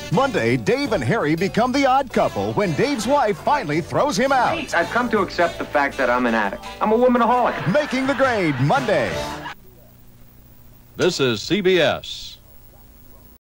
Monday, Dave and Harry become the odd couple when Dave's wife finally throws him out. I've come to accept the fact that I'm an addict. I'm a womanaholic. Making the Grade, Monday. This is CBS.